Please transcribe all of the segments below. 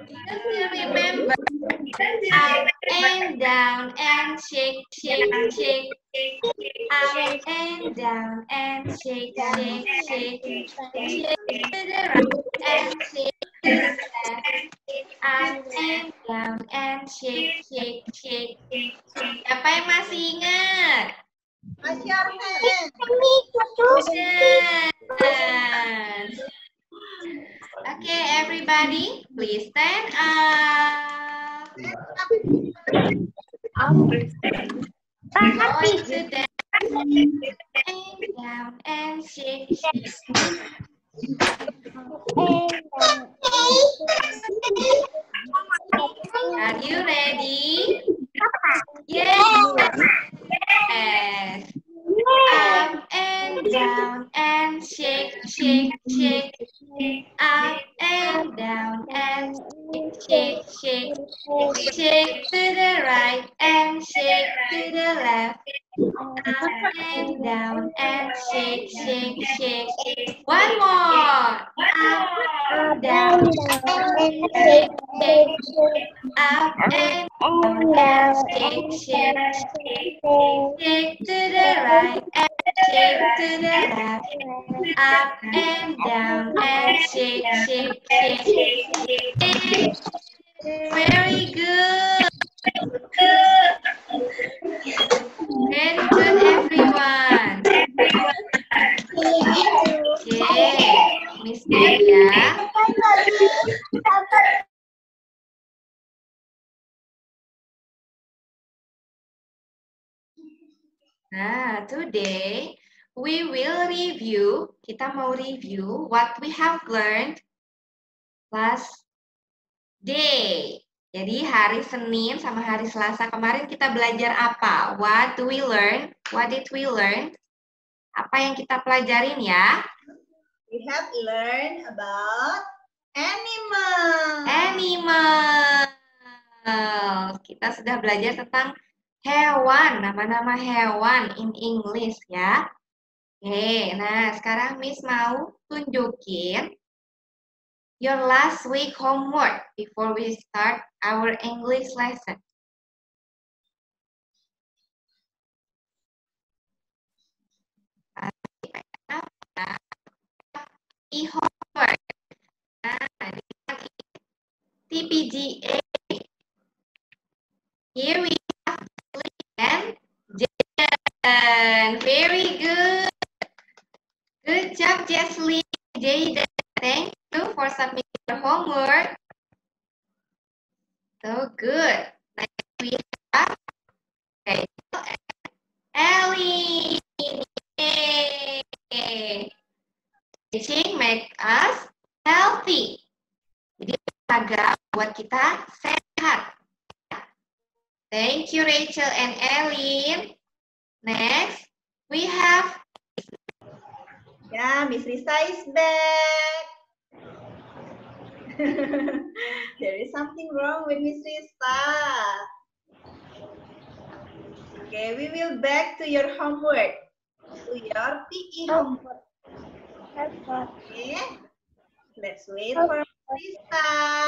Still remember, up and down and shake, shake, shake. Up and down and shake, shake, shake. Shake to the right and shake to the left. Up and down and shake, shake, shake. Siapa yang masih ingat? Okay, everybody, please stand up. Going to dance and down and shake, shake. Are you ready? Yes. Up and down and shake, shake, shake. Up and down and shake, shake, shake. Shake to the right and shake to the left. Up and down and shake, shake, shake. One more. Up, down, shake, shake. Up and down, shake, shake, shake. Shake to the right and shake to the left. Up and down and shake, shake, shake. Very good. Very good, everyone. Okay, Miss Delia. Nah, today we will review, kita mau review what we have learned last day. Jadi hari Senin sama hari Selasa kemarin kita belajar apa? What do we learn? What did we learn? Apa yang kita pelajarin ya? We have learned about animals. Animals. Kita sudah belajar tentang hewan, nama-nama hewan in English ya. Oke, nah sekarang Miss mau tunjukin your last week homework before we start our English lesson. E-homework. Nah, TPGA. Here we have Lee and Jaden. Very good. Good job, Jesslyn. Jaden, thank you for submitting your homework. So good. Next we have Rachel and Ellie. Yay. Teaching make us healthy. Jadi olahraga buat kita sehat. Thank you, Rachel and Ellen. Next, we have. Yeah, Miss Risa is back. There is something wrong with Miss Risa. Okay, we will back to your homework. To your PE homework. Okay, let's wait for Risa.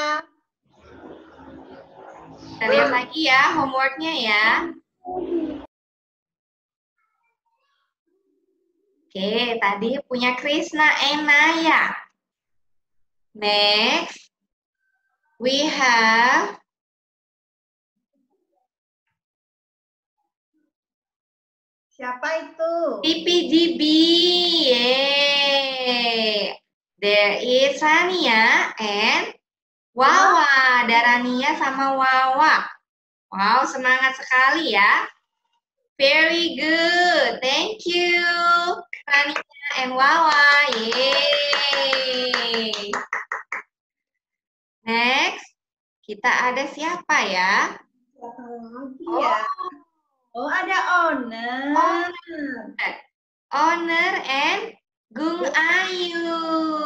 Kita lihat lagi ya homeworknya ya. Oke, tadi punya Krisna Enaya. Next, we have Siapa itu? PPGB. Yeay. There is Rania and Wawa. Ada Rania sama Wawa. Wow, semangat sekali ya. Very good. Thank you, Rania and Wawa. Yeay. Next, kita ada siapa ya? Oh, ya. Oh, ada owner. Owner and Gung Ayu.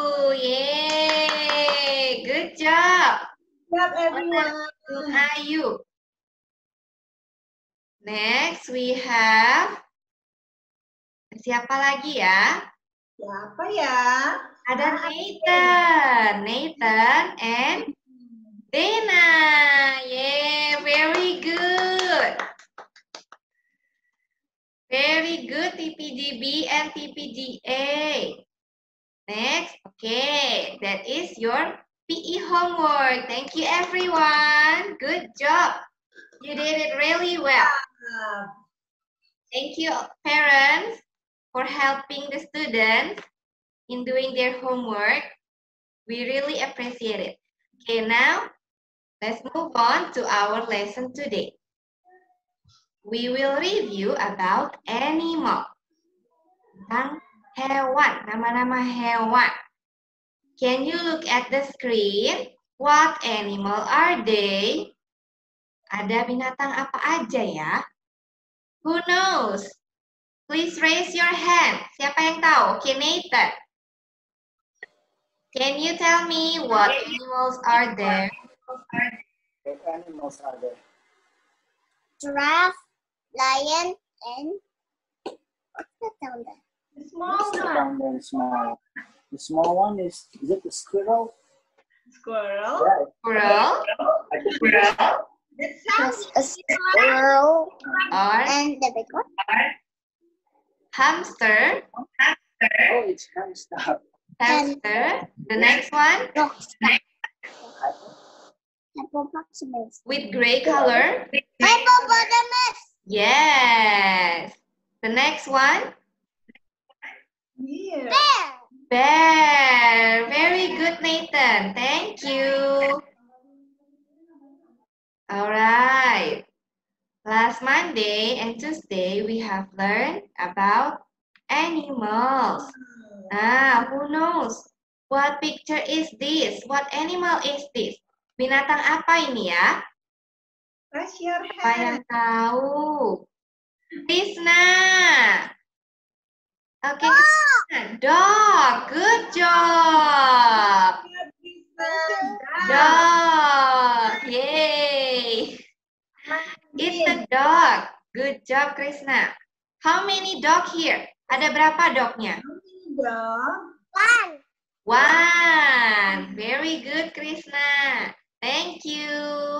Yeay. Good job. Good job, everyone. Gung Ayu. Next, we have siapa lagi ya? Siapa ya? Ada Nathan. Nathan and PB and PPGA. Next, okay, that is your PE homework. Thank you, everyone. Good job. You did it really well. Thank you, parents, for helping the students in doing their homework. We really appreciate it. Okay, now let's move on to our lesson today. We will review about animal. Tentang hewan, nama-nama hewan. Can you look at the screen? What animal are they? Ada binatang apa aja ya? Who knows? Please raise your hand. Siapa yang tahu? Okay, Nathan. Can you tell me what animals are there? What animals are there? Giraffe, lion, and what's that down there? The small one. Down there, small. The small one is it the squirrel? Squirrel. Yeah. Squirrel I think it's That sounds A squirrel or and the big one. hamster? oh, it's hamster. Hamster. The next one Hippopotamus. with gray color? Hippopotamus. Yes. The next one? yeah. Bear. Bear. Very good, Nathan. Thank you. All right. Last Monday and Tuesday, we have learned about animals. Who knows? What picture is this? What animal is this? Binatang apa ini ya? Raise your Siapa yang hand. tahu? Krishna. Oke, Krishna. Dog. Good job. Dog. Yay. It's a dog. Good job, Krishna. How many dog here? Ada berapa dognya? Dog. One. One. Very good, Krishna. Thank you.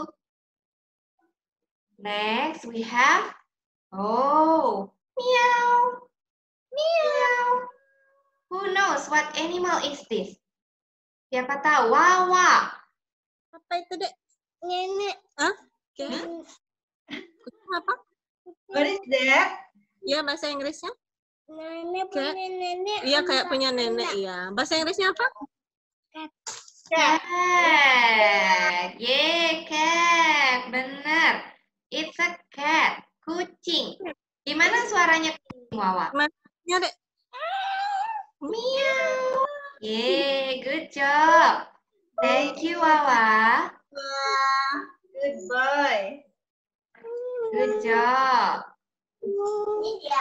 Next, we have, oh, meow. Meow. Who knows what animal is this? Siapa tahu? Wawa. Apa itu, Dek? Nenek. Hah? Kucing apa? What is that? Iya, bahasa Inggrisnya? Nenek Kayak- punya nenek. Iya, kayak punya nenek, iya. Bahasa Inggrisnya apa? Cat. Cat. Yeah, cat. Benar. It's a cat. Kucing. Gimana suaranya kucing, Wawa? Ya, Dek. Meow. Yeah, good job. Thank you, Wawa. Good boy. Good job. Iya.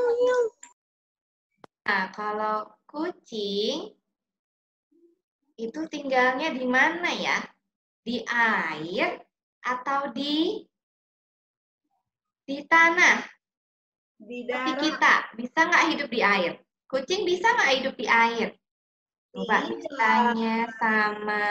Nah, kalau kucing itu tinggalnya di mana ya? Di air atau di tanah? Di Tapi darat. kita bisa nggak hidup di air? Kucing bisa nggak hidup di air? Coba Tidak. tanya sama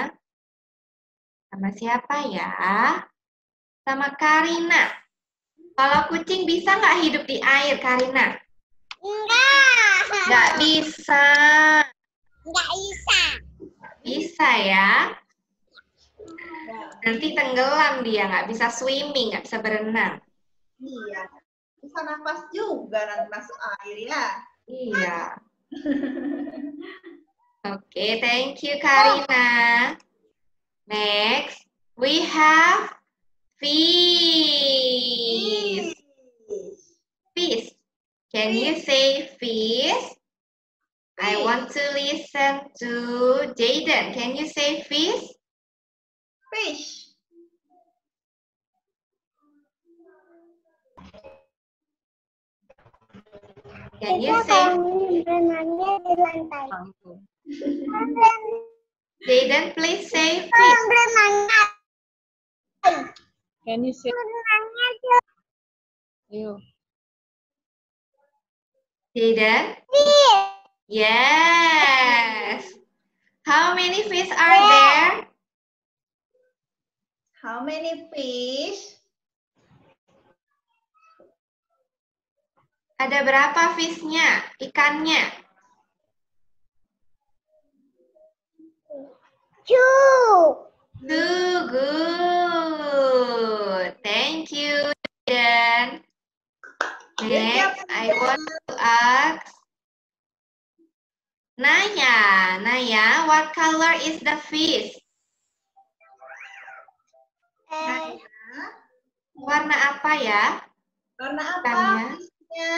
siapa ya? Sama Karina. Kalau kucing bisa nggak hidup di air, Karina? Enggak. Nggak bisa. Enggak bisa. Bisa ya. Nanti tenggelam dia, nggak bisa swimming, nggak bisa berenang. Iya. Bisa nafas juga nanti masuk air ya. Iya. Oke, thank you Karina. Next, we have fish. Fish. Can you say fish? I want to listen to Jaden. Can you say fish? Fish. Can you Kita say, berenangnya di lantai. Jaden, please say fish. Berenangnya. Can you say? Berenangnya di Ayo. Jaden? lantai. Yes. How many fish are there? How many fish? Ada berapa fish-nya? Ikannya? 2. Good. Thank you, Dan. Next, I want to ask Naya. Naya, what color is the fish? Warna apa ya? Warna apa Ikannya? fishnya?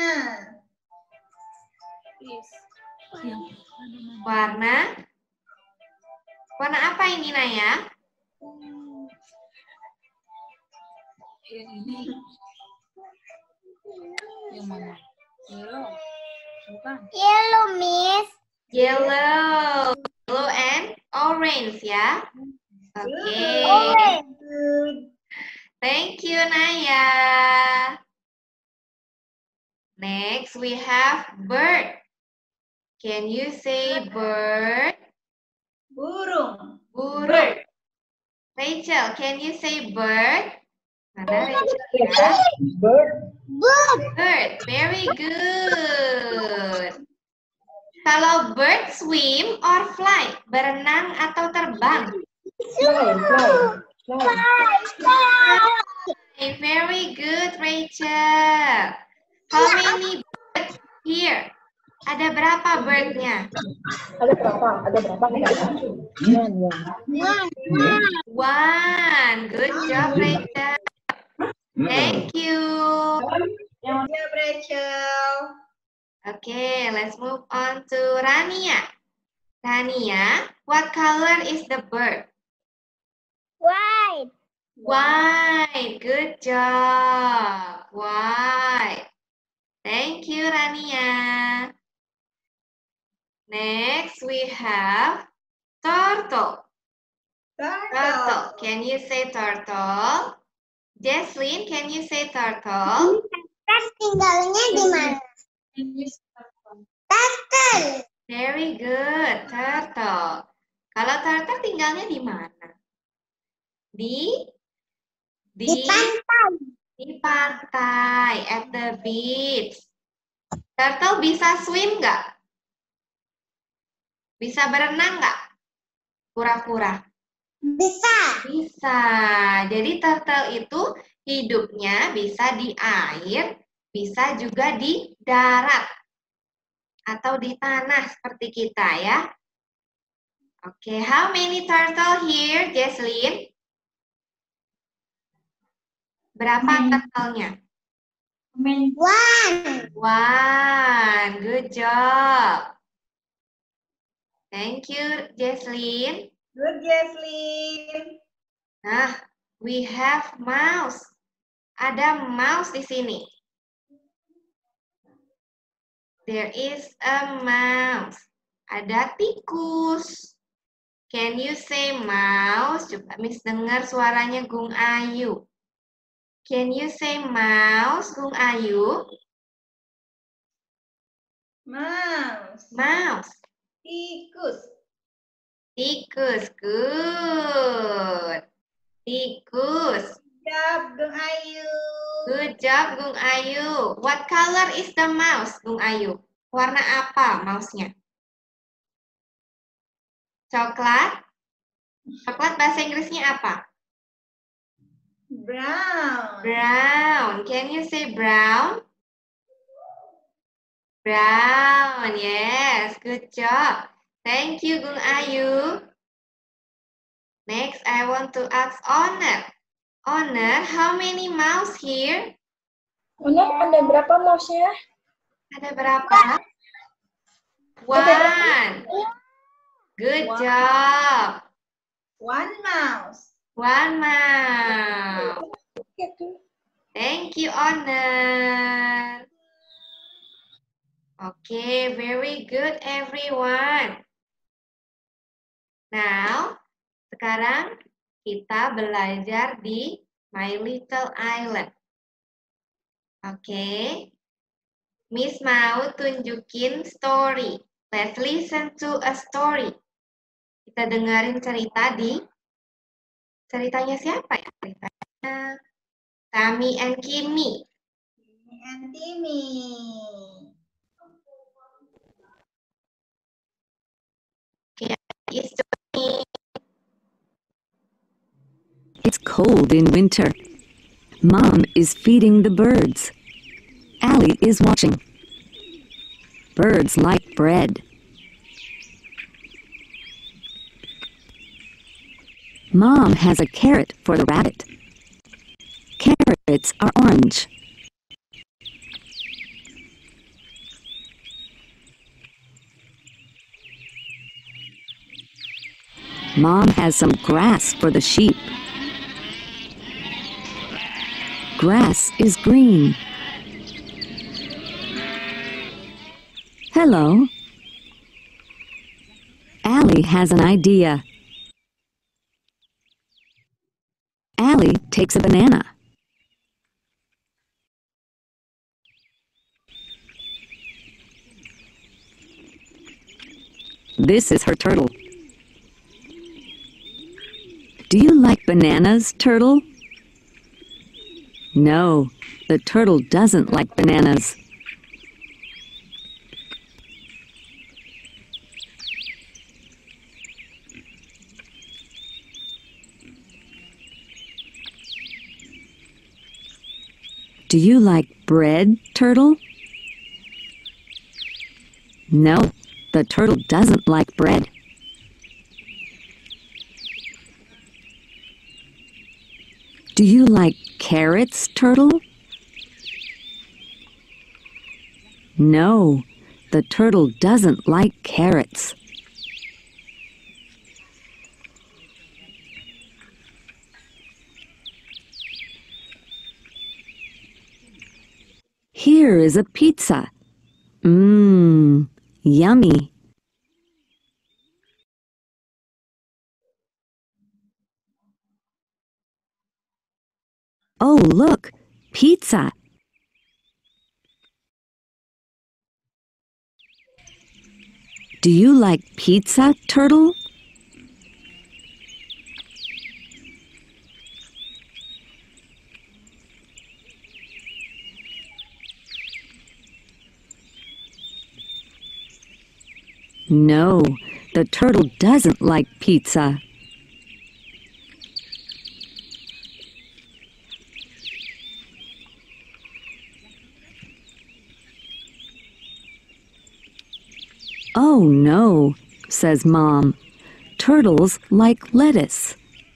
Warna apa ini, Naya? Yang ini. Yang mana? Yellow. Bukan. Yellow, Miss. Yellow. Yellow and orange ya. Oke. Orange. Good. Thank you, Naya. Next, we have bird. Can you say bird? Burung. Burung. Rachel, can you say bird? Mana Rachel ya? Bird. Bird. Very good. Kalau bird swim or fly, berenang atau terbang? Very good, Rachel. How many birds here? Ada berapa bird-nya? Ada berapa? One. Good job, Rachel. Thank you. Good job, Rachel. Okay, let's move on to Rania. Rania, what color is the bird? White. White. Good job. White. Thank you, Rania. Next, we have turtle. Turtle. Can you say turtle? Jesslyn, can you say turtle? Terus tinggalnya di mana? Turtle. Very good, turtle. Kalau turtle tinggalnya di mana? Di pantai. Di pantai, at the beach. Turtle bisa swim nggak? Bisa berenang nggak? Pura-pura. Bisa. Bisa. Jadi turtle itu hidupnya bisa di air, bisa juga di darat. Atau di tanah seperti kita ya. Oke, how many turtle here, Jesslyn? Berapa turtle-nya? One. Good job. Thank you, Jesslyn. Good, Jesslyn. Nah, we have mouse. Ada mouse di sini. There is a mouse. Ada tikus. Can you say mouse? Coba Miss dengar suaranya Gung Ayu. Can you say mouse, Gung Ayu? Mouse. Mouse. Tikus. Tikus. Good. Tikus. Good job, Gung Ayu. Good job, Gung Ayu. What color is the mouse, Gung Ayu? Warna apa mouse-nya? Coklat? Coklat bahasa Inggrisnya apa? Brown. Brown. Can you say brown? Brown. Yes. Good job. Thank you, Gung Ayu. Next, I want to ask Honor. Honor, how many mouse here? Honor, ada berapa mouse-nya? Ada berapa? One. Good job. One mouse. One mouse. Thank you, Honor. Okay, very good, everyone. Now, sekarang kita belajar di My Little Island. Oke. Miss mau tunjukin story. Let's listen to a story. Kita dengerin cerita di ceritanya siapa ya? Ceritanya Tami and Kimi. and Timmy. Yes, Johnny. It's cold in winter. Mom is feeding the birds. Allie is watching. Birds like bread. Mom has a carrot for the rabbit. Carrots are orange. Mom has some grass for the sheep. Grass is green. Hello. Allie has an idea. Allie takes a banana. This is her turtle. Do you like bananas, turtle? No, the turtle doesn't like bananas. Do you like bread, turtle? No, the turtle doesn't like bread. Do you like carrots, turtle? No, the turtle doesn't like carrots. Here is a pizza. Mmm, yummy. Oh, look, pizza. Do you like pizza, turtle? No, the turtle doesn't like pizza. Oh no, says Mom. Turtles like lettuce.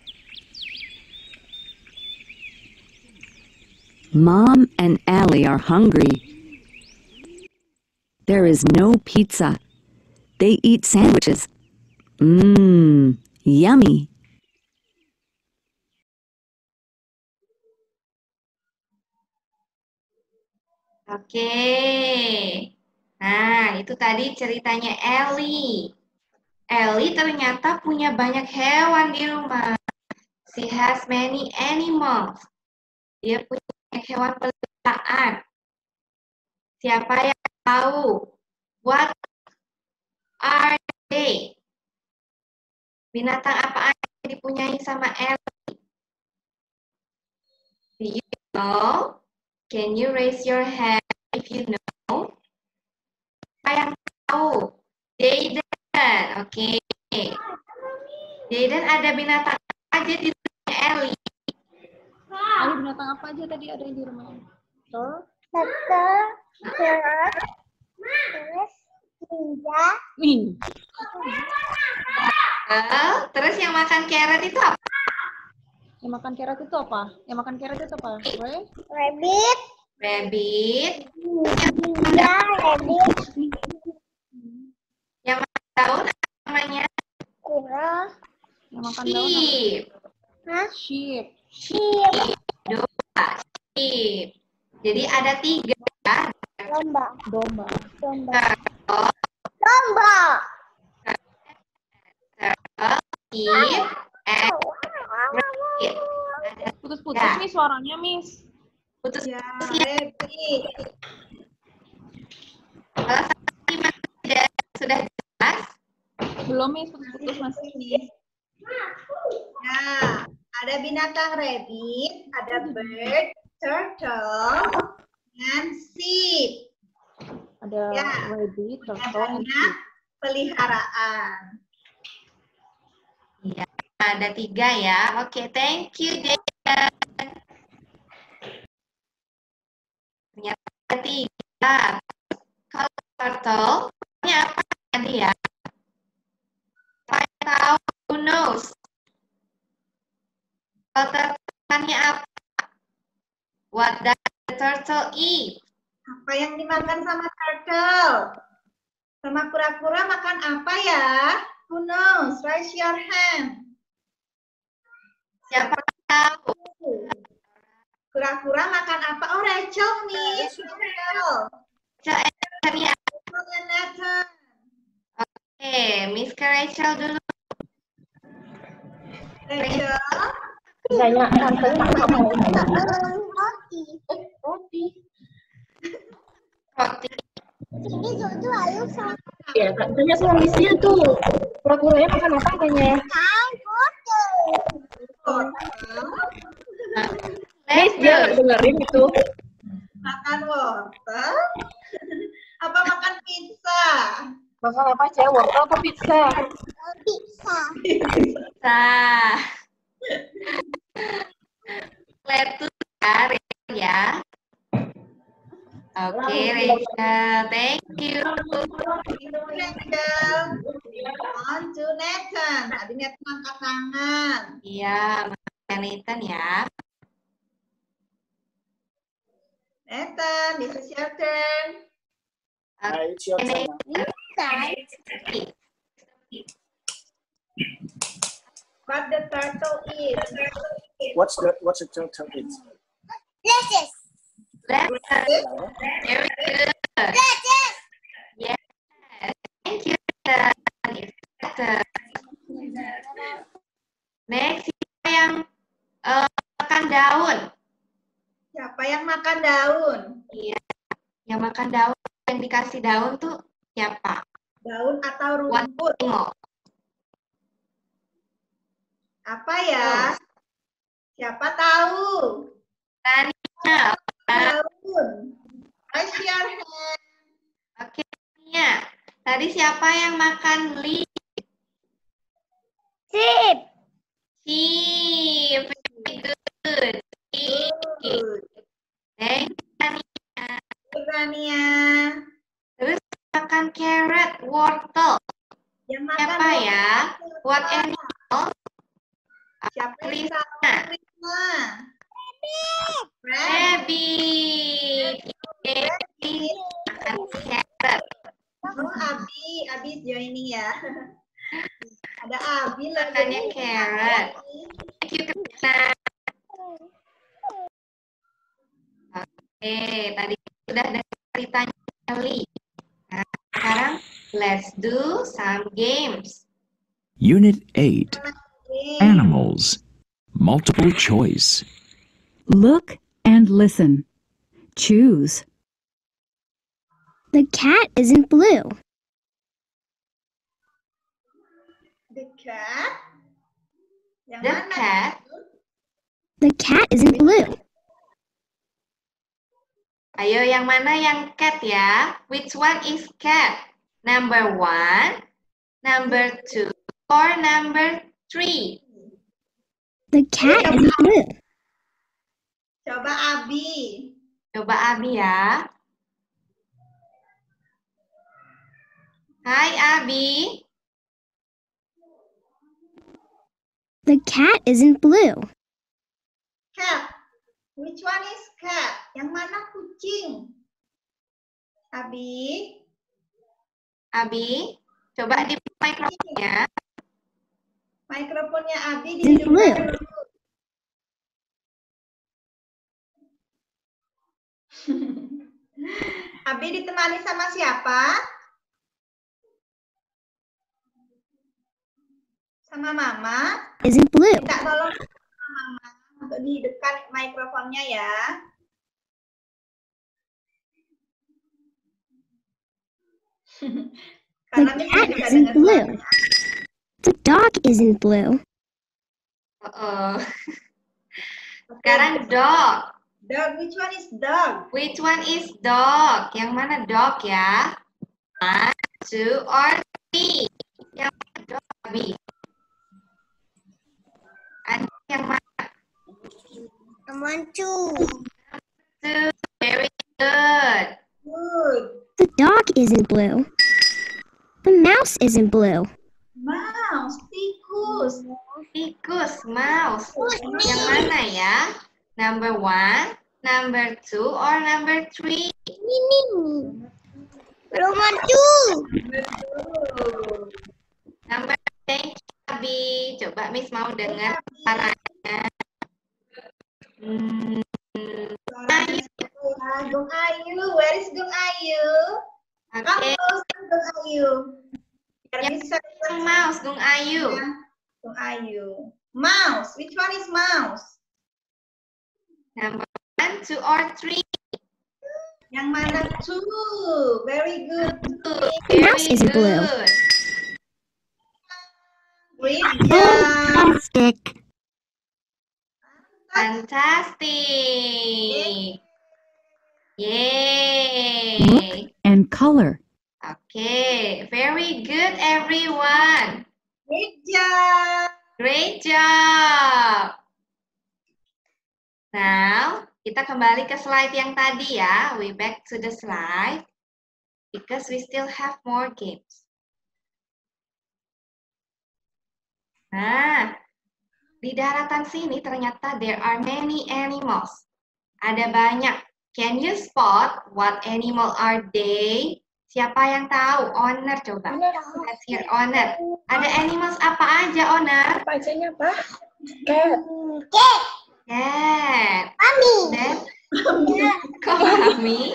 Mom and Allie are hungry. There is no pizza. They eat sandwiches. Mmm, yummy. Oke. Nah, itu tadi ceritanya Ellie. Ellie ternyata punya banyak hewan di rumah. She has many animals. Dia punya banyak hewan peliharaan. Siapa yang tahu? What are they? Binatang apa aja yang dipunyai sama Ellie? Do you know? Can you raise your hand if you know? Siapa yang tahu? Jaden. Oke. Jaden, ada binatang apa aja di rumahnya Ellie? Ada binatang apa aja tadi ada di rumah? Terus ninja. Min. Terus yang makan carrot itu apa? Yang makan carrot itu apa? Yang makan carrot itu apa? Rabbit. Rabbit. Ninja, rabbit. Yang makan daun apa namanya? Kura. Yang makan daun apa? Sheep. Hah? Sheep. Sheep. Domba. Sheep. Jadi ada 3. Domba. Domba. Domba. Domba. Sheep and rabbit. Putus-putus nih suaranya, Miss. Putus. Ya, rabbit. Kalau sampai sudah jelas? Belum, Miss. Putus-putus masih. Nah, ada binatang rabbit, ada bird, turtle, dengan sheep. Ada Ya. rabbit, turtle, and Hewannya sheep. peliharaan. Iya, ada 3 ya. Oke, thank you, Jaden. Ternyata ada 3. Kalau turtle, ini apa tadi ya? Siapa yang tahu? Who knows? Kalau turtle-nya apa? What does the turtle eat? Apa yang dimakan sama turtle? Sama kura-kura makan apa ya? Who knows? Raise your hand. Siapa yang tahu? Kura-kura makan apa? Oh, Rachel nih. Rachel. Answer-nya. Rachel and Nathan. Oke, Miss Rachel dulu. Rachel. Misalnya, tante apa? Roti. Roti. Roti. Ini Jojo ayo sama Ya, tanya sama Missnya tuh. Kura-kuranya makan apa katanya? Miss, dia dengerin itu. Makan wortel. Apa makan pizza? Makan apa, cewek? Wortel apa pizza? pizza. Sah. Lettuce ya, Rachel ya. Oke, Rachel. Thank you. Rachel. On to Nathan. Tadi Nathan angkat tangan. Iya, Nathan ya. Nathan, this is your turn. It's your turn now. What the turtle eat? What's the turtle eat? Lettuce. Lettuce. Very good. Lettuce. Yes. Thank you. Lettuce. Next, siapa yang makan daun? Siapa yang makan daun? Iya. Yang makan daun, yang dikasih daun tuh siapa? Daun atau What rumput? animal? Apa ya? Siapa tahu? Tania. Daun. Raise your hand. Oke, Tania. Tadi siapa yang makan leaf? Sheep. Sheep. Very good. Sheep. Good. Thank you, Tania. Rania. Terus makan carrot, wortel. Yang makan Siapa ya? What siapa? animal? Siapa yang Risa. tahu? Risa. Rabbit. Rabbit. Makan carrot. Oh, Abi joining ya. Ada Abi lagi. Makannya carrot. Thank you, Krishna. Oke, tadi sudah dengar ceritanya Ellie. Nah, sekarang let's do some games. Unit 8, Animals. Multiple choice. Look and listen. Choose. The cat isn't blue. The cat. Yang The mana? cat. The cat isn't blue. Ayo, yang mana yang cat ya? Which one is cat? Number 1, number 2, or number 3? The cat isn't blue. Coba Abi. Coba Abi ya. Hai Abi. The cat isn't blue. Cat. Which one is cat? Yang mana kucing? Abi. Abi, coba di mikrofonnya. Mikrofonnya Abi Isn't blue. dihidupkan dulu. Abi ditemani sama siapa? Sama Mama. Isn't blue. Minta tolong sama Mama untuk dihidupkan mikrofonnya ya. The Karena Miss cat bisa isn't dengar blue. suara. The dog isn't blue. Oh. Sekarang dog. Dog, which one is dog? Which one is dog? Yang mana dog ya? 1, 2, or 3? Yang mana dog, Abi? Ada yang mana? 1, 2. 2. Very good. Good. The dog isn't blue. The mouse isn't blue. Mouse, tikus. Tikus, mouse. Yang mana ya? Number 1, number 2, or number 3? Number 2. Betul. Number 3, thank you, Abi. Coba Miss mau dengar suaranya. Gung Ayu, where is Gung Ayu? Oke, Gung Ayu. Biar Yang bisa mouse, Gung Ayu. Gung Ayu. Mouse, which one is mouse? Number 1, 2, or 3? Yang mana? Two. Very good. The mouse Very isn't blue. good. Great job. Fantastic. Fantastic. Yay. And color. Okay, very good everyone. Great job. Great job. Now, kita kembali ke slide yang tadi ya. We back to the slide because we still have more games. Nah, di daratan sini ternyata there are many animals. Ada banyak. Can you spot what animal are they? Siapa yang tahu? Owner coba. Let's hear owner. Ada animals apa aja, owner? Apa ajanya, Pak? Cat. Cat. Mami. Then, kok mami?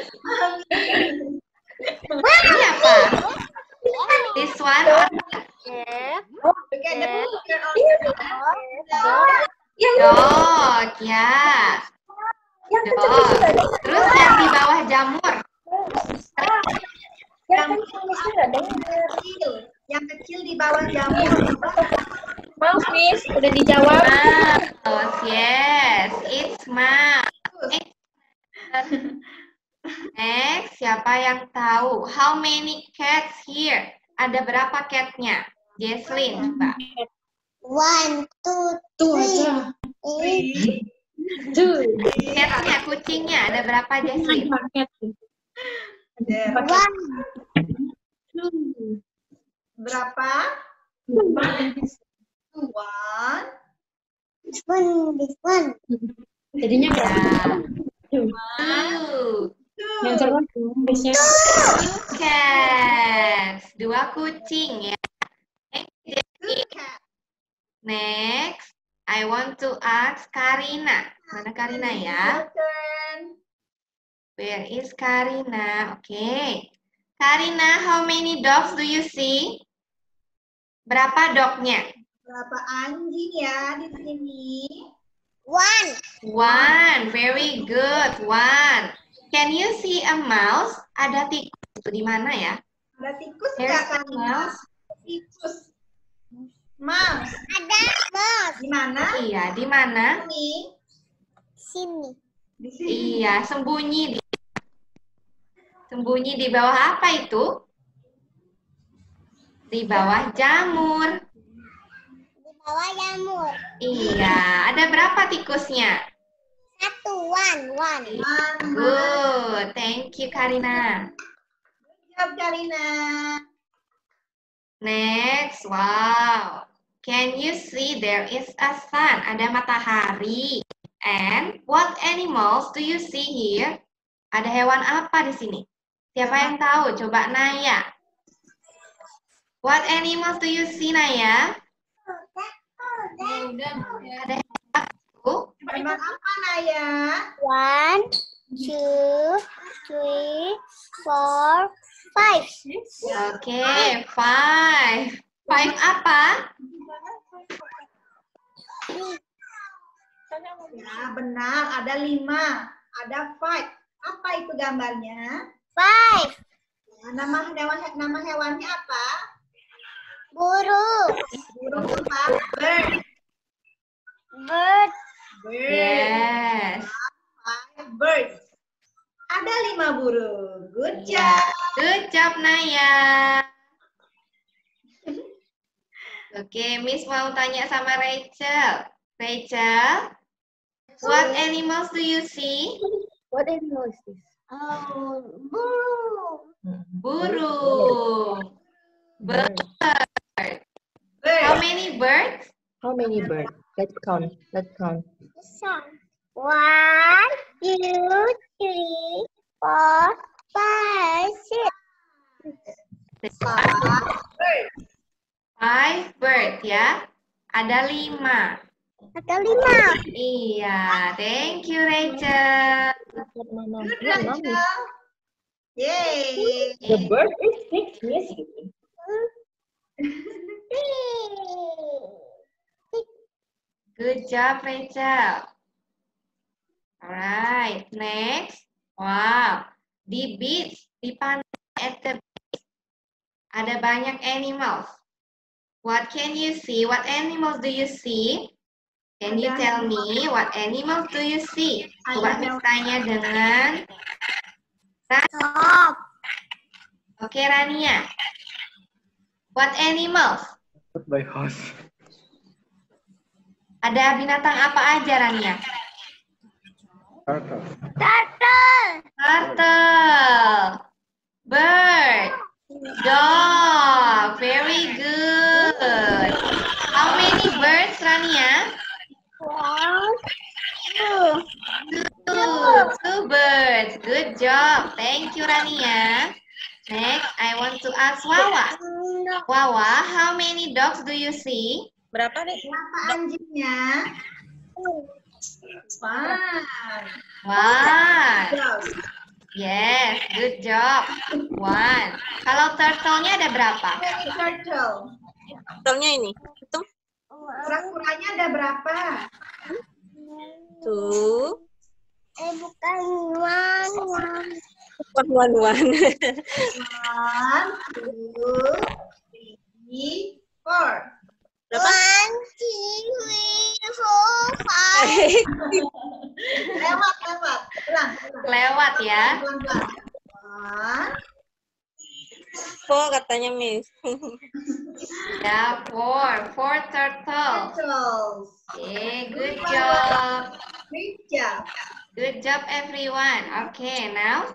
Ini apa? This one owner. Look at the picture on Dog, ya. Dog. Terus yang di bawah jamur. yang kecil di bawah jamur. Mouse, Miss. Udah dijawab. Mouse, yes. It's mouse. Next, siapa yang tahu? How many cats here? Ada berapa catnya? Jesslyn, coba. 1, 2, 3. Catnya, kucingnya, ada berapa Jesslyn? There. 1. Berapa? 1. This one. Jadinya berapa? Two. Yang cermat Miss-nya. 2 cats. 2 kucing ya. Next, I want to ask Karina. Mana Karina ya? Where is Karina? Okay. Karina, how many dogs do you see? Berapa dognya? Berapa anjing ya di sini? 1. 1. Very good. 1. Can you see a mouse? Ada tikus itu di mana ya? Ada tikus There's nggak a kan? mouse. Tikus. Mouse. Ada mouse. Di mana? Iya, di mana? Ini. Sini. Di sini. Iya, sembunyi di bawah apa itu? Di bawah jamur. Di bawah jamur. Iya, ada berapa tikusnya? 1. Good, thank you Karina. Good job, Karina. Next, wow. Can you see there is a sun? Ada matahari. And what animals do you see here? Ada hewan apa di sini? Siapa yang tahu? Coba Naya. What animals do you see, Naya? Ada hewan apa? Hewan apa, Naya? 1, 2, 3, 4, 5. Oke, 5. 5 apa? Ya, benar. Ada 5. Ada 5. Apa itu gambarnya? 5. Nama hewannya apa? Burung. Burung apa? Bird. Bird. Bird. Yes. 5 job, Naya. Oke, Miss mau tanya sama Rachel. Rachel, what animals do you see? What animal is this? Burung. Bird. How many birds? How many birds? Let's count. Let's count. 1, 2, 3, 4, 5, 6. 5 birds ya. Ada 5. Ada 5. Iya, thank you Rachel. Good, Rachel. Yay. The bird is 6, Miss. Good job Rachel. Alright, next. Wow, di beach, di pantai at the beach, ada banyak animals. What can you see? What animals do you see? Can you tell me what animals do you see? Coba tanya dengan Oke, Rania. What animals? By horse. Ada binatang apa aja, Rania? Turtle. Turtle. Bird. Dog. Very good. How many birds, Rania? 2 birds. Good job. Thank you, Rania. Next, I want to ask Wawa. Wawa, how many dogs do you see? Berapa deh? Berapa anjingnya? 1. 1. Yes, good job. 1. Kalau turtle-nya ada berapa? Turtle. Turtle-nya ini. Hitung. Kura-kuranya ada berapa? 2. Bukan 1. Bukan 1. 1, 2, 3, 4. Berapa? 1, 2, 3, 4, 5. Lewat. Ulang. Lewat ya. Pelan-pelan. 4 katanya, Miss. Ya, 4 turtles. Turtles. Okay, good job. Great job. Good job, everyone. Okay, now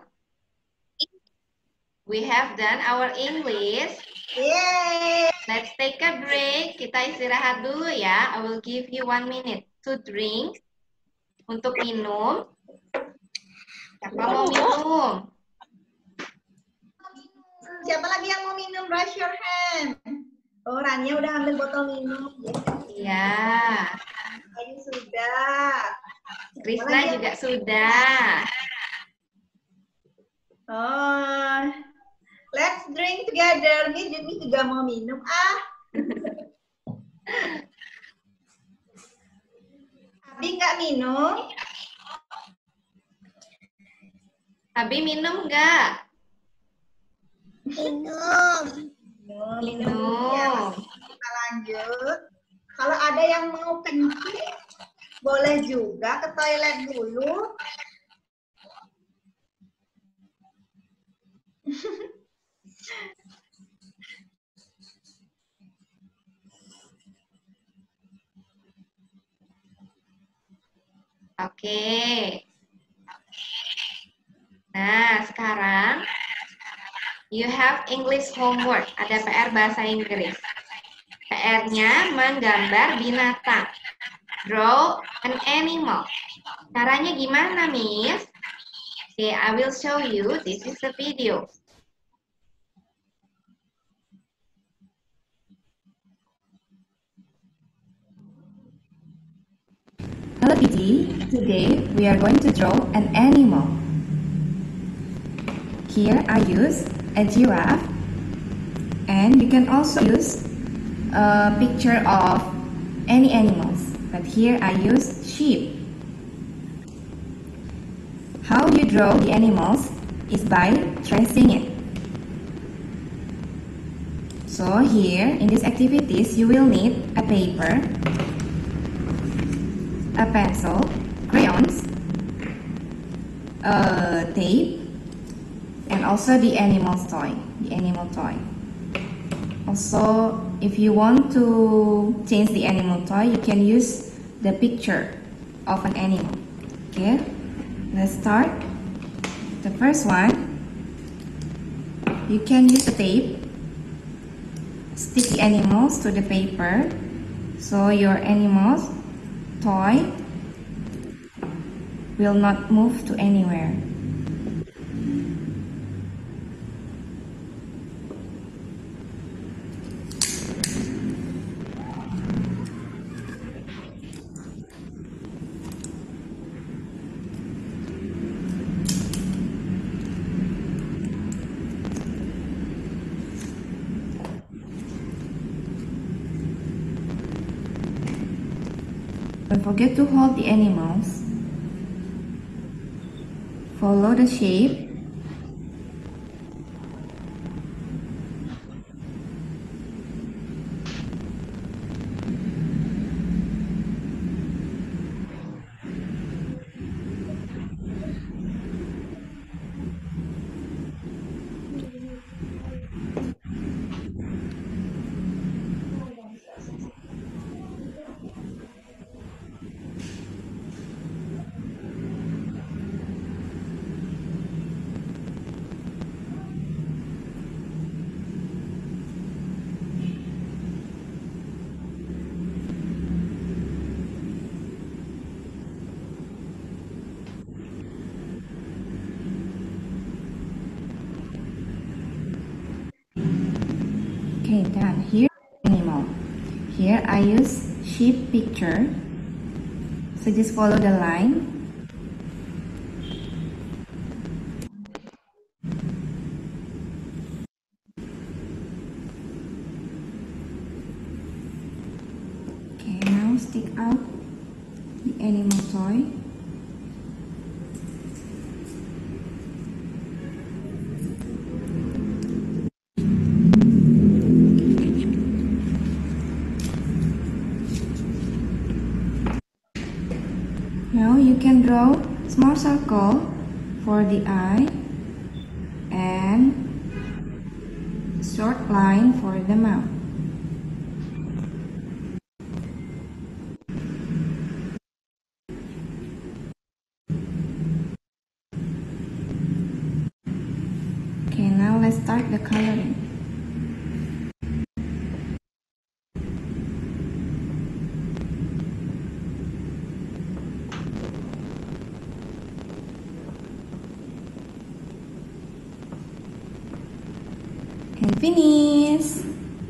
we have done our English. Yay! Let's take a break. Kita istirahat dulu ya. I will give you 1 minute to drink. Untuk minum. Siapa mau minum? Siapa lagi yang mau minum? Raise your hand. Oh, Rania udah ambil botol minum. Ya. Ayu sudah. Krisna juga sudah. Oh, let's drink together. Ini juga mau minum. Abi nggak minum? Abi minum nggak? Minum. Minum. Kita lanjut. Kalau ada yang mau kencing, boleh juga ke toilet dulu. Oke. Nah, sekarang you have English homework. Ada PR bahasa Inggris. PR-nya menggambar binatang. Draw an animal. Caranya gimana, Miss? Okay, I will show you. This is the video. Hello Kitty, today we are going to draw an animal. Here I use a giraffe, and you can also use a picture of any animals, but here I use sheep. How you draw the animals is by tracing it. So here in these activities you will need a paper, a pencil, crayons, tape, and also the animal's toy, the animal toy. Also, if you want to change the animal toy, you can use the picture of an animal. Okay, let's start. The first one, you can use a tape, stick the animals to the paper, so your animal's toy will not move to anywhere. Don't forget to hold the animals. Follow the shape. Okay, done. Here animal. Here I use sheep picture. So just follow the line. Okay, now stick out the animal toy. Now you can draw small circle for the eye and short line for the mouth. Okay, now let's start the coloring. And finish.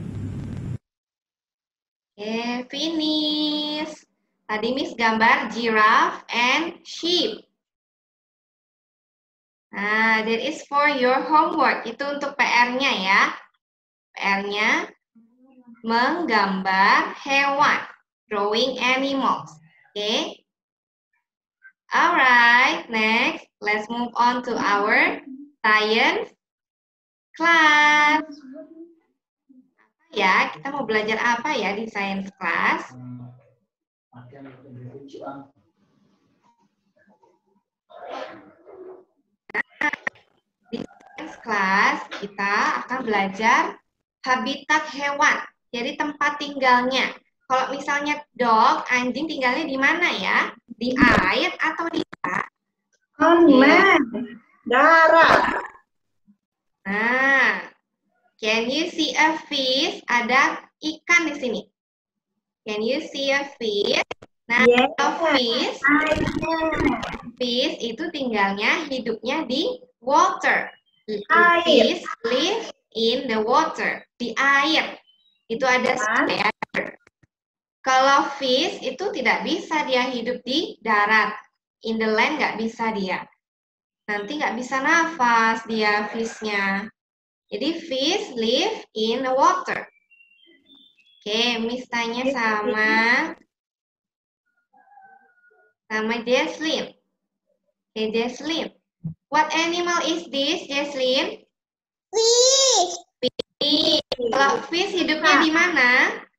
Okay, finish. Tadi Miss gambar giraffe and sheep. Nah, that is for your homework. Itu untuk PR-nya ya. PR-nya menggambar hewan. Drawing animals. Okay. Alright, next. Let's move on to our science class. Ya, kita mau belajar apa ya di science class? Di science class kita akan belajar habitat hewan. Jadi tempat tinggalnya. Kalau misalnya dog, anjing tinggalnya di mana ya? Di air atau di darat? On land. Darat. Nah, can you see a fish? Ada ikan di sini. Can you see a fish? Nah, Yes. Fish itu tinggalnya, hidupnya di water. Air. Fish live in the water. Di air. Itu ada air. Kalau fish itu tidak bisa dia hidup di darat. In the land nggak bisa dia. Nanti nggak bisa nafas dia fish-nya. Jadi fish live in the water. Oke, Miss tanya sama Jesslyn. Oke, Jesslyn. What animal is this, Jesslyn? Fish. Fish. Kalau fish hidupnya di mana?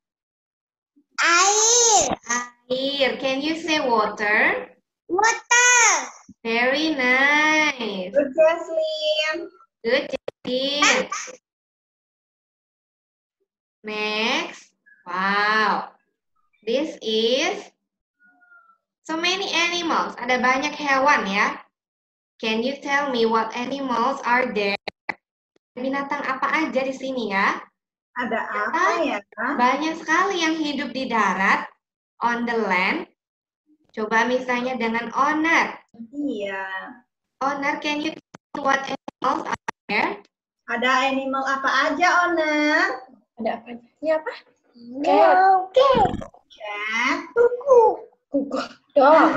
Air. Air. Can you say water? Water. Very nice. Good, Jesslyn. Good, Justin. Next. Wow. This is so many animals. Ada banyak hewan ya. Can you tell me what animals are there? Binatang apa aja di sini ya? Ada apa ya? Banyak sekali yang hidup di darat, on the land. Coba misalnya dengan owner. Iya. Owner, can you tell me what animals are there? Ada animal apa aja, Owner? Ada apa aja? Ini apa? Cat. Kuku. Dog.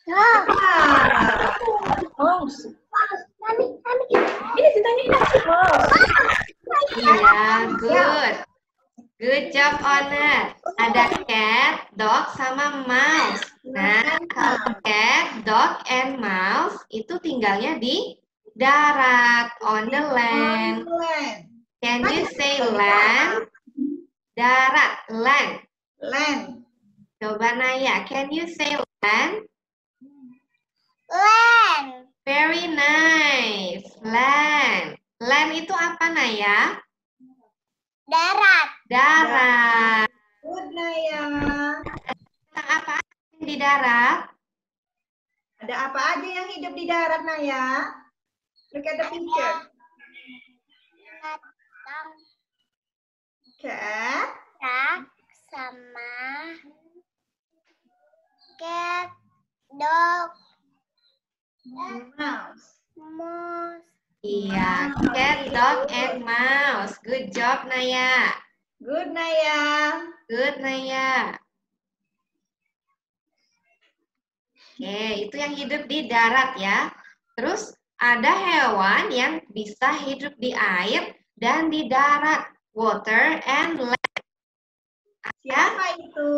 Mouse. Ini ditanyain apa? Mouse. Iya, good. Good job, owner. Ada cat, dog, sama mouse. Nah, kalau cat, dog, and mouse itu tinggalnya di darat, on the land. Can you say land? Darat, land. Land. Coba Naya, can you say land? Land. Very nice. Land. Land itu apa, Naya? Darat. Darat. Good, Naya. Tentang apa di darat? Ada apa aja yang hidup di darat, Naya? Look at the picture. Cat. Cat sama cat, dog, Mouse. mouse. Iya, cat, dog, and mouse. Good job, Naya. Good, Naya. Good, Naya. Oke, itu yang hidup di darat ya. Terus ada hewan yang bisa hidup di air dan di darat. Water and land. Siapa itu?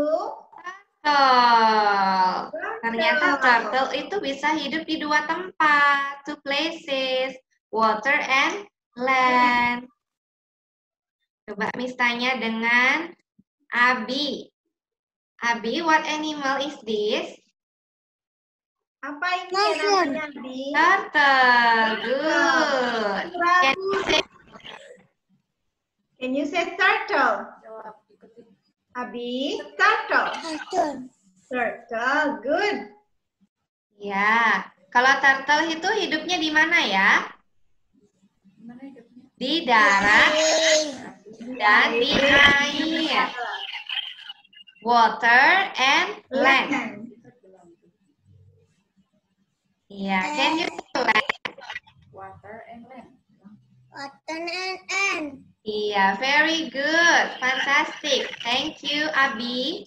Turtle. Ternyata turtle itu bisa hidup di dua tempat. Two places. Water and land. Coba Miss tanya dengan Abi. Abi, what animal is this? Apa ini namanya, Abi? Turtle. Good. Can you say turtle? Abi, turtle. Turtle, good. Ya, kalau turtle itu hidupnya di mana ya? Di darat dan di air. Water and land. Iya, can you say land? Water and Iya, very good. Fantastic. Thank you, Abi.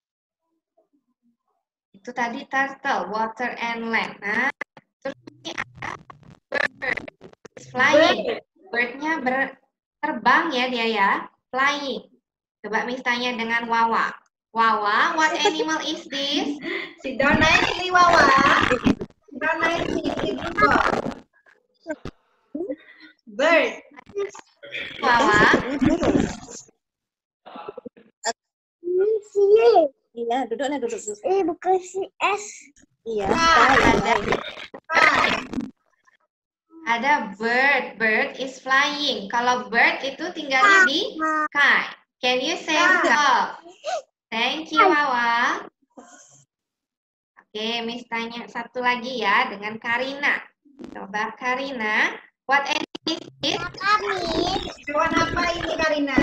Itu tadi turtle, water and land. Nah, terus ini ada bird. It's flying. Bird-nya terbang ya dia ya. Flying. Coba Miss tanya dengan Wawa. Wawa, what animal is this? Sit down nicely, Wawa. Sit down nicely. Bird. Wawa. Iya, duduknya duduk. bukan si S. Iya. Ada bird. Bird is flying. Kalau bird itu tinggalnya di sky. Can you say dog? Thank you, Wawa. Oke, Miss tanya satu lagi ya dengan Karina. Coba Karina, what animal is this? Hewan apa ini, Karina?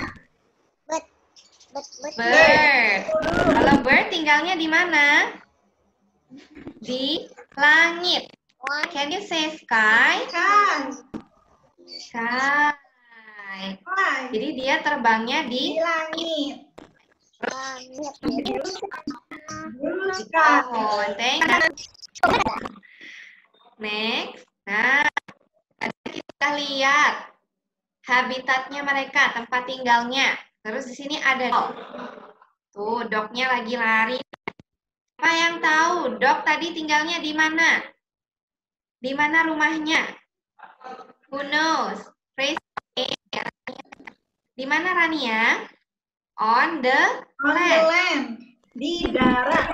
Bird. Kalau bird tinggalnya di mana? Di langit. Can you say sky? Kan. Sky. Jadi dia terbangnya Di di langit. pohon. Thank you. Next. Nah, kita lihat habitatnya mereka, tempat tinggalnya. Terus di sini ada dog. Tuh, dognya lagi lari. Siapa yang tahu dog tadi tinggalnya di mana? Di mana rumahnya? Who knows? Raise your hand. Di mana Rania? On the On the land. land. Di darat.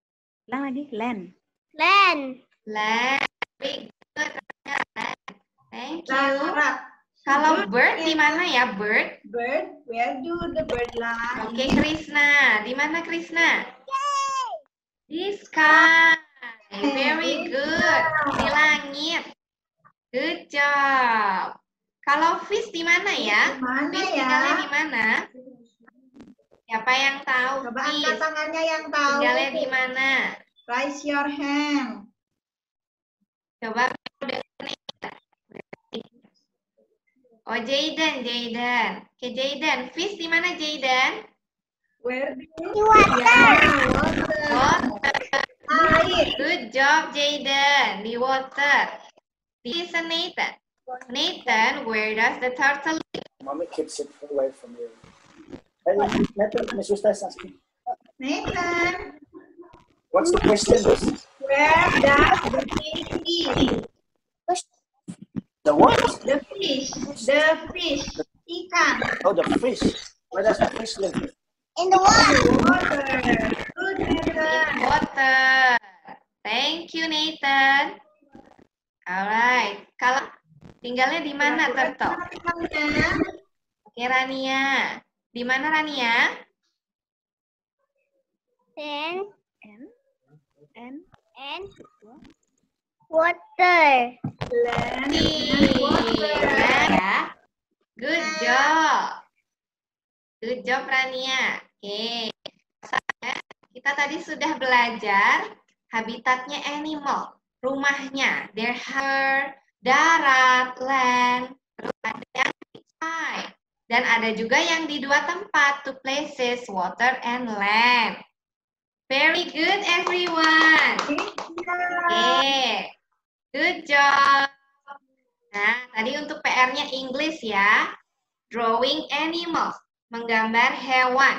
Ulang lagi, land. Land. Land. Very good. Land. Thank you. Kalau bird di mana ya, bird? Bird, where do the bird lie? Oke, Krishna. Di mana Krishna? Di sky. Very good. Di langit. Good job. Kalau fish di mana ya? Mana Fish ya? tinggalnya di mana? Siapa yang tahu? Coba angkat tangannya yang tahu. Tinggalnya di mana? Raise your hand. Coba. Oh, Jayden. Oke, Jayden. Fish di mana, Jayden? Where do Water. Air. Good job, Jayden. Di water. Listen, Nathan. Nathan, where does the turtle live? Mommy keeps it away from you. Hey, Nathan, Miss Rista is asking. Nathan, What's the question? where does the fish live? The what? The fish. Ikan. Oh, the fish. Where does the fish live? In the water. Water. Good, Nathan. Water. Thank you, Nathan. Alright. Kalau tinggalnya di mana, turtle? Oke, Rania. Di mana, Rania? And water. Land. Ya. Good job. Good job, Rania. Oke. Kita tadi sudah belajar habitatnya animal. Rumahnya. Their hair, darat, land. Terus ada yang di sky. Dan ada juga yang di dua tempat. Two places, water and land. Very good, everyone. Oke. Good job. Nah, tadi untuk PR-nya English ya. Drawing animals. Menggambar hewan.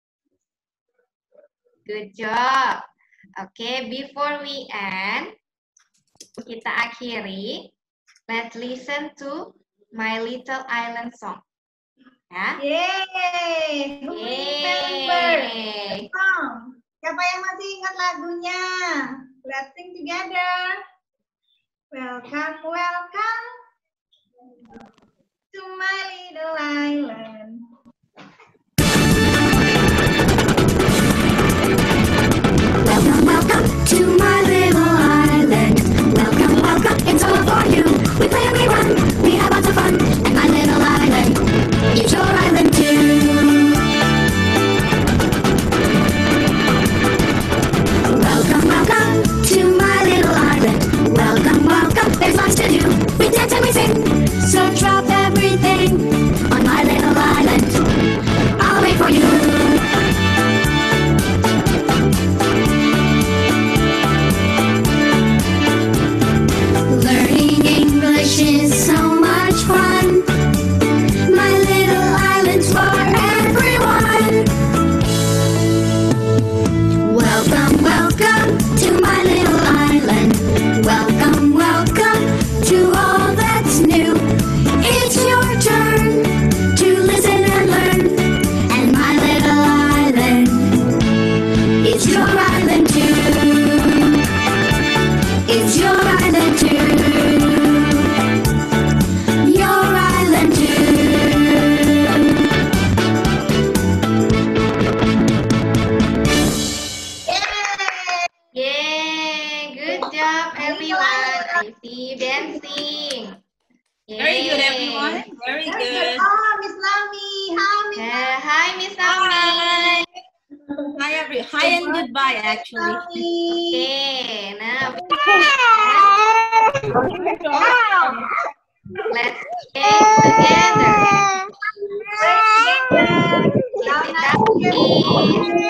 Good job. Oke, before we end, kita akhiri. Let's listen to My Little Island song. Ya. Yeay. Who remember the song? Siapa yang masih ingat lagunya? Let's sing together. Welcome, welcome to my little island. Welcome, welcome to my little island. Welcome, welcome, it's all for you. We play and we run, we have lots of fun. And my little island is your island too. Welcome, welcome to my little island. Welcome, welcome, there's lots to do. We dance and we sing, so drop everything on my little island. I'll wait for you. Learning English is so much fun. My little island's for everyone. Welcome, welcome to my little island. Welcome, welcome to all that's new. It's your turn to listen and learn. And my little island is your island too. It's your island too. Your island too. Yay! Good job, everyone. I see you dancing. Very good, everyone. Very good. Oh, Miss Lami. Hi, Miss Hi, Miss Naomi. Hi and goodbye, actually. Okay, now let's sing together. Sit down, please.